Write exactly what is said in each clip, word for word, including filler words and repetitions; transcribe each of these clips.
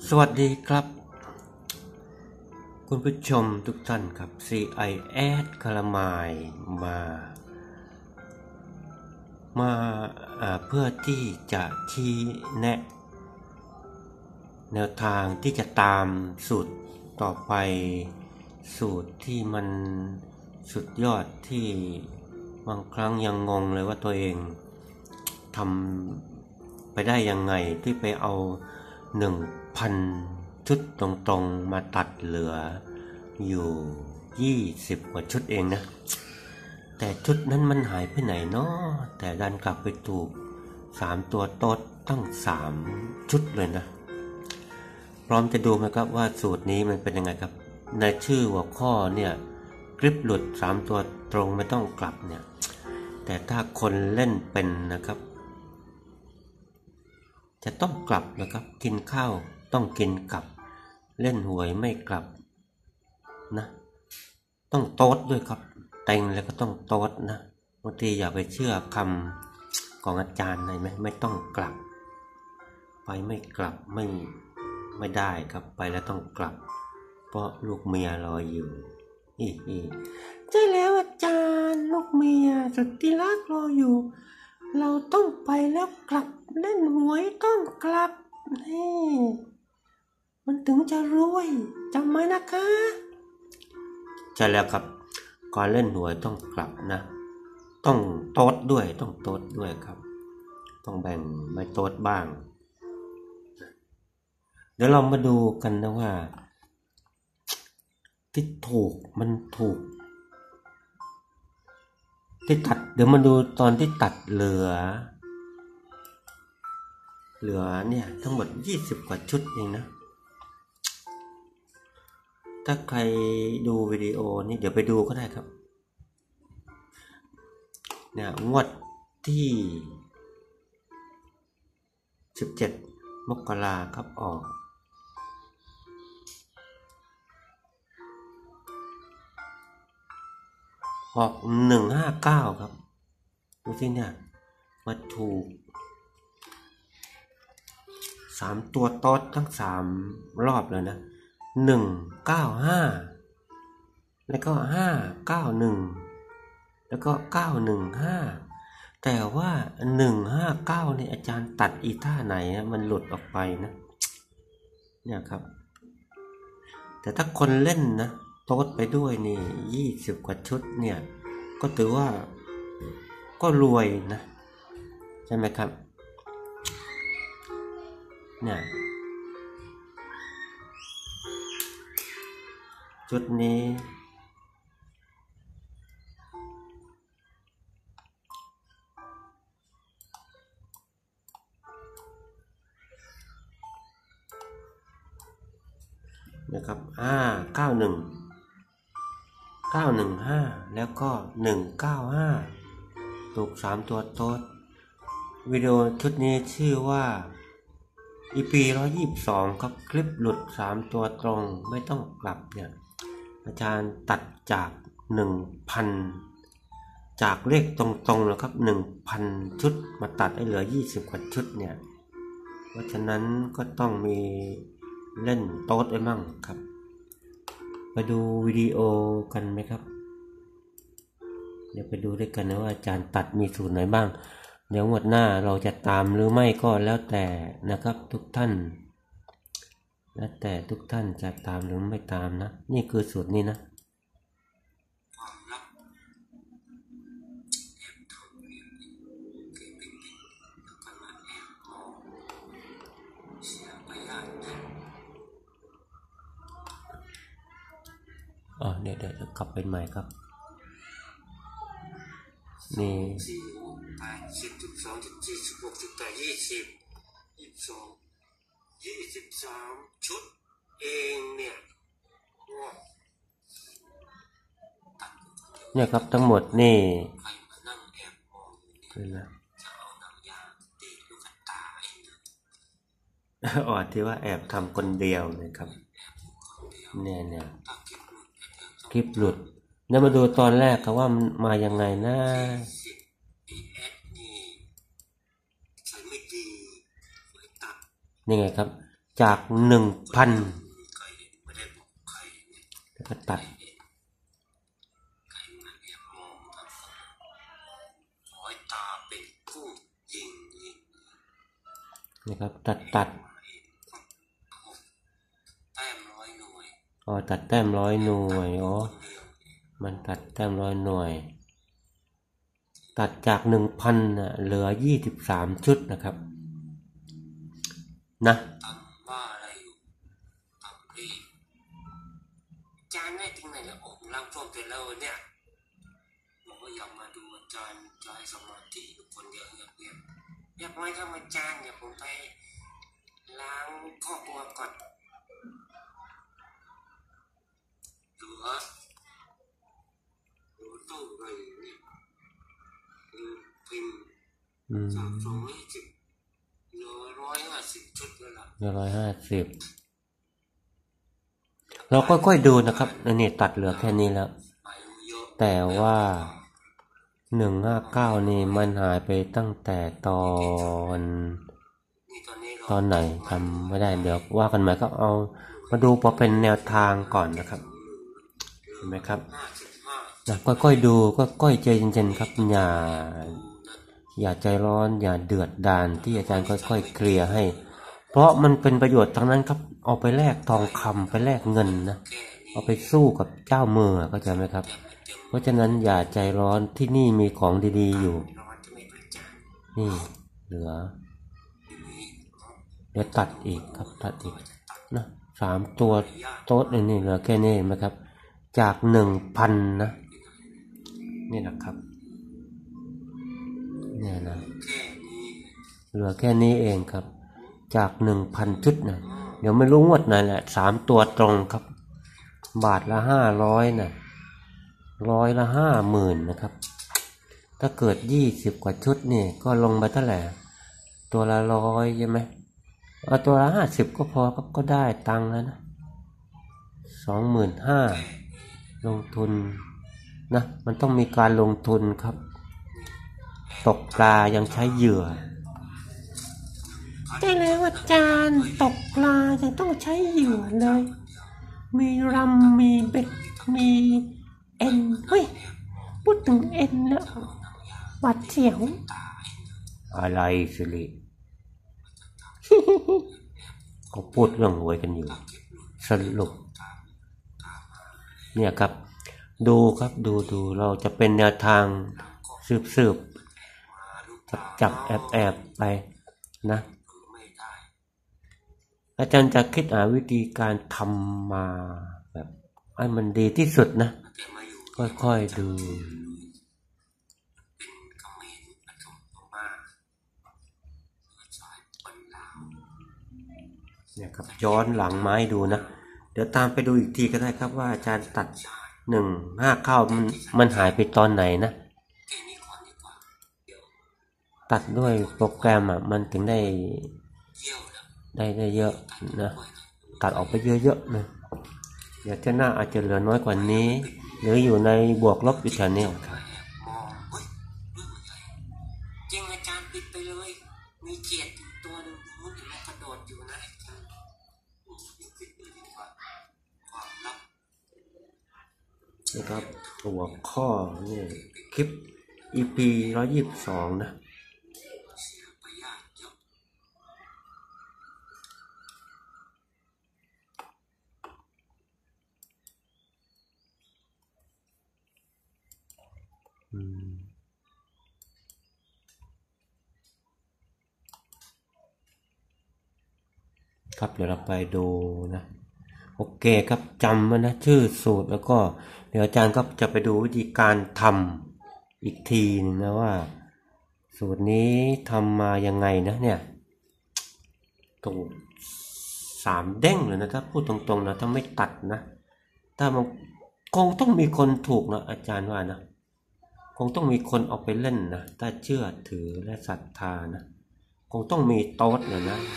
สวัสดีครับคุณผู้ชมทุกท่านครับ ซี ไอ แอดคาราไมล์มามาเพื่อที่จะชี้แนะแนวทางที่จะตามสูตรต่อไปสูตรที่มันสุดยอดที่บางครั้งยังงงเลยว่าตัวเองทำไปได้ยังไงที่ไปเอาหนึ่งพันชุดตรงๆมาตัดเหลืออยู่ยี่สิบกว่าชุดเองนะแต่ชุดนั้นมันหายไปไหนเนาะแต่ดันกลับไปถูกสามตัวโต๊ดตั้งสามชุดเลยนะพร้อมจะดูไหมครับว่าสูตรนี้มันเป็นยังไงครับในชื่อหัวข้อเนี่ยคลิปหลุดสามตัวตรงไม่ต้องกลับเนี่ยแต่ถ้าคนเล่นเป็นนะครับจะต้องกลับนะครับกินข้าวต้องกินกลับเล่นหวยไม่กลับนะต้องโต๊ดด้วยครับเต็งแล้วก็ต้องโต๊ดนะบางทีอย่าไปเชื่อคำของอาจารย์ไหนไหมไม่ต้องกลับไปไม่กลับไม่ไม่ได้ครับไปแล้วต้องกลับเพราะลูกเมียรออยู่อีอีใช่แล้วอาจารย์ลูกเมียสุดที่รักรออยู่เราต้องไปแล้วกลับเล่นหวยต้องกลับนี่มันถึงจะรวยจำไว้นะคะใช่แล้วครับก่อนเล่นหวยต้องกลับนะต้องโต๊ดด้วยต้องโต๊ดด้วยครับต้องแบ่งไม่โต๊ดบ้างเดี๋ยวเรามาดูกันนะว่าที่ถูกมันถูกที่ตัดเดี๋ยวมาดูตอนที่ตัดเหลือเหลือเนี่ยทั้งหมดยี่สิบกว่าชุดเองนะถ้าใครดูวิดีโอนี้เดี๋ยวไปดูก็ได้ครับเนี่ยงวดที่สิบเจ็ดมกราครับออกออกหนึ่งห้าเก้าครับดูสิเนี่ยมาถูกสามตัวโต๊ดทั้งสามรอบเลยนะหนึ่งเก้าห้าแล้วก็ห้าเก้าหนึ่งแล้วก็เก้าหนึ่งห้าแต่ว่าหนึ่งห้าเก้านี่อาจารย์ตัดอีท่าไหนนะมันหลุดออกไปนะเนี่ยครับแต่ถ้าคนเล่นนะโต๊ดไปด้วยนี่ยี่สิบกว่าชุดเนี่ยก็ถือว่าก็รวยนะใช่ไหมครับเนี่ยชุดนี้นะครับห้าเก้าหนึ่งเก้าหนึ่งห้าแล้วก็หนึ่งเก้าห้าถูกสามตัวโต๊ดวิดีโอชุดนี้ชื่อว่า อี พี หนึ่งร้อยยี่สิบสองครับคลิปหลุดสามตัวตรงไม่ต้องกลับเนี่ยอาจารย์ตัดจาก หนึ่งพัน จากเลขตรงๆแล้วครับ หนึ่งพัน ชุดมาตัดให้เหลือยี่สิบกว่าชุดเนี่ยเพราะฉะนั้นก็ต้องมีเล่นโต๊ดไว้มั่งครับไปดูวิดีโอกันไหมครับเดี๋ยวไปดูด้วยกันนะว่าอาจารย์ตัดมีสูตรไหนบ้างเดี๋ยวงวดหน้าเราจะตามหรือไม่ก็แล้วแต่นะครับทุกท่านแล้วแต่ทุกท่านจะตามหรือไม่ตามนะนี่คือสูตรนี้นะอ๋อเดี๋ยวเดี๋ยวกลับไปใหม่ครับนี่สี่หกแปดสิบสิบสองสิบสี่สิบหกสิบแปดยี่สิบยี่สิบสองยี่สิบสามชุดเองเนี่ยเนี่ยครับทั้งหมดนี่ใครมานั่งแอบมองนี่นะจะเอาหนังยางตีลูกตาเองอ๋อที่ว่าแอบทำคนเดียวนะครับเนี่ยเนี่ยคลิปหลุดเนี่ยมาดูตอนแรกครับว่ามันมายังไงนะนี่ไงครับจากหนึ่งพันแล้วก็ตัดนี่ครับตัดตัดอ๋อตัดแต้มร้อยหน่วยอ๋อมันตัดแต้มร้อยหน่วยตัดจากหนึ่งพันน่ะเหลือยี่สิบสามชุดนะครับนะจานได้ถึงไหนแล้วผมร่างทรงเสร็จแล้วเนี่ยผมก็อยากมาดูอาจารย์จะให้สมาธิคนเดียวเงียบๆอยากไม่ทำอาจารย์เนี่ยผมไปล้างครอบครัวก่อนดูฮะดูตู้เลยเนี่ยดูพิมพ์สามสองยี่สิบเหลือร้อยห้าสิบชุดแล้วล่ะเหลือร้อยห้าสิบเราก็ค่อยดูนะครับนี่ตัดเหลือแค่นี้แล้วแต่ว่าหนึ่งห้าเก้านี่มันหายไปตั้งแต่ตอนตอนไหนทำไม่ได้เดี๋ยวว่ากันใหม่ก็เอามาดูพอเป็นแนวทางก่อนนะครับเห็นไหมครับนะค่อยๆดูค่อยๆใจเย็นๆครับอย่าอย่าใจร้อนอย่าเดือดดาลที่อาจารย์ค่อยๆเคลียร์ให้เพราะมันเป็นประโยชน์ทั้งนั้นครับเอาไปแลกทองคำไปแลกเงินนะเอาไปสู้กับเจ้ามือเข้าใจไหมครับเพราะฉะนั้นอย่าใจร้อนที่นี่มีของดีๆอยู่นี่เหลือเดี๋ยวตัดอีกครับตัดอีกนะสามตัวโต๊ดนี่เหลือแค่นี้ไหมครับจากหนึ่งพันนะนี่นะครับเนี่ยนะเหลือแค่นี้เองครับจากหนึ่งพันชุดนะเดี๋ยวไม่รู้งวดไหนแหละสามตัวตรงครับบาทละห้าร้อยนะร้อยละห้าหมื่นนะครับถ้าเกิดยี่สิบกว่าชุดนี่ก็ลงไปเท่าไหร่ตัวละร้อยใช่ไหมเอาตัวละห้าสิบก็พอครับก็ได้ตังค์แล้วนะสองหมื่นห้าลงทุนนะมันต้องมีการลงทุนครับตกปลายังใช้เหยื่อได้แล้วอาจารย์ตกปลายังต้องใช้เหยื่อเลยมีรำมีเบ็ดมีเอ็นเฮ้ยพูดถึงเอ็นแล้วหวัดเสียวอะไรสิริ ก็พูดเรื่องหวยกันอยู่สรุปเนี่ยครับดูครับดูดูเราจะเป็นแนวทางสืบสืบจับจับแอบแอบไปนะอาจารย์จะคิดหาวิธีการทำมาแบบให้มันดีที่สุดนะค่อยๆดูเนี่ยครับย้อนหลังไม้ดูนะเดี๋ยวตามไปดูอีกทีก็ได้ครับว่าอาจารย์ตัดหนึ่งห้าเข้ามันมันหายไปตอนไหนนะตัดด้วยโปรแกรมอ่ะมันถึงได้ได้ได้เยอะนะตัดออกไปเยอะๆนะเดี๋ยวเจ้าหน้าอาจจะเหลือน้อยกว่านี้หรืออยู่ในบวกลบอยู่แถวนี้ครับจริงอาจารย์ปิดไปเลยมีเขียดตัวนึงมุดอยู่แล้วกระโดดอยู่นะนะครับหัวข้อนี่คลิป อี พี ร้อยยี่สิบสองนะครับเดี๋ยวเราไปดูนะโอเคครับจำไว้นะชื่อสูตรแล้วก็เดี๋ยวอาจารย์ก็จะไปดูวิธีการทำอีกทีนึงนะว่าสูตรนี้ทำมายังไงนะเนี่ยตรงสามเด้งเลยนะถ้าพูดตรงๆนะถ้าไม่ตัดนะถ้ามันคงต้องมีคนถูกนะอาจารย์ว่านะคงต้องมีคนเอาไปเล่นนะถ้าเชื่อถือและศรัทธานะคงต้องมีโต๊ดเลยนะ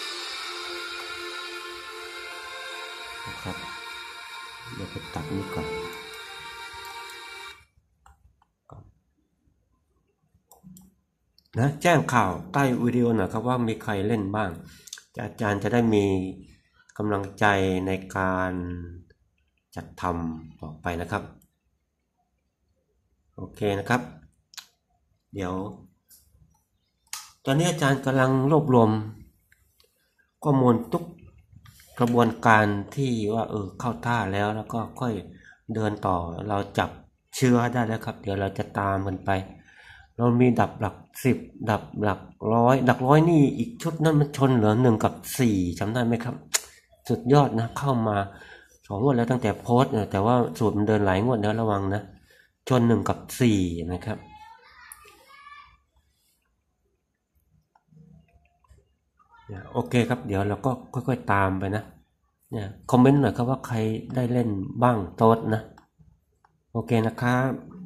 นะครับเดี๋ยวไปตัดนี่ก่อนนะแจ้งข่าวใต้วิดีโอหน่อยครับว่ามีใครเล่นบ้างอาจารย์จะได้มีกำลังใจในการจัดทำต่อไปนะครับโอเคนะครับ เดี๋ยวตอนนี้อาจารย์กำลังรวบรวมข้อมูลทุกกระบวนการที่ว่าเออเข้าท่าแล้วแล้วก็ค่อยเดินต่อเราจับเชื้อได้แล้วครับเดี๋ยวเราจะตามมันไปเรามีดับหลักสิบดับหลักร้อยดับร้อยนี่อีกชุดนั้นมันชนเหลือหนึ่งกับสี่จำได้ไหมครับสุดยอดนะเข้ามาสองงวดแล้วตั้งแต่โพสต์แต่ว่าสูตรมันเดินหลายงวดแล้วระวังนะชนหนึ่งกับสี่นะครับโอเคครับเดี๋ยวเราก็ค่อยๆตามไปนะเนี่ยคอมเมนต์หน่อยครับว่าใครได้เล่นบ้างโต๊ดนะโอเคนะครับ